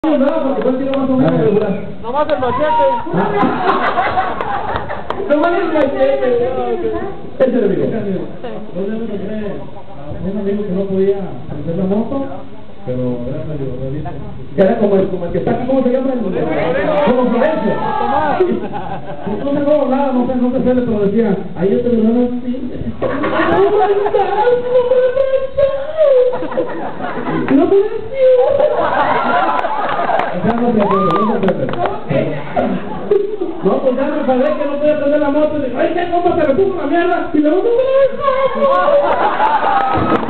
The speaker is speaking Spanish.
No, porque fue el tiro más o menos regular. Nomás el machete. Nomás el machete. Ese le digo. Un amigo que no podía prender la moto, pero era medio realista. Que era como el que está aquí, ¿cómo se llama? Como Florencio. No me acuerdo nada, no sé hacerle, pero decía, ahí yo te lo dan así. No puede ser. No, pues ya me paré que no podía prender la moto. Y digo, ay, ¿qué? ¿Cómo se me puso la mierda? Y luego,